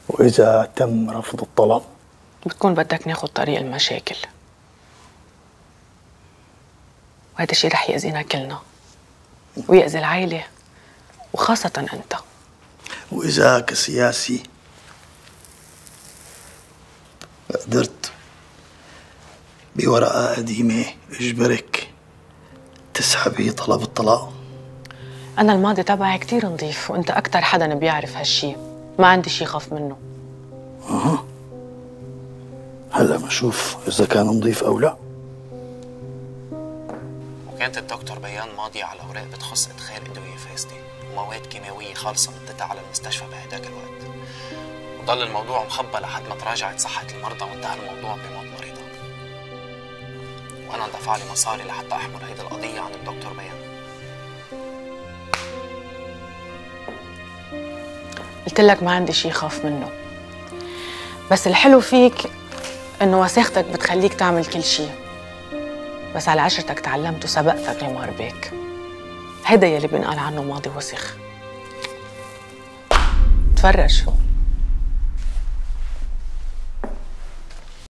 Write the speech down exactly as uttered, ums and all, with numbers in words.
وإذا تم رفض الطلب بتكون بدك ناخد طريق المشاكل، وهذا الشيء رح يأذينا كلنا ويأذي العائلة وخاصة أنت. وإذا كسياسي قدرت بورقة قديمة اجبرك تسحبي طلب الطلاق؟ أنا الماضي تبعي كتير نظيف، وأنت أكتر حدا بيعرف هالشي، ما عندي شي خاف منه. أها، هلا بشوف إذا كان نظيف أو لا. وكانت الدكتور بيان ماضية على أوراق بتخص إدخال أدوية فاسدة ومواد كيماوية خالصة مدتها على المستشفى بهداك الوقت، وضل الموضوع مخبى لحد ما تراجعت صحة المرضى وانتهى الموضوع بموت مريضة. وأنا اندفع لي مصاري لحتى أحمل هيدي القضية عن الدكتور بيان. قلت لك ما عندي شي خاف منه، بس الحلو فيك إنه وساختك بتخليك تعمل كل شي، بس على عشرتك تعلمت وسبقتك يا ماربيك. هيدا يلي بنقال عنه ماضي وسخ. تفرج شو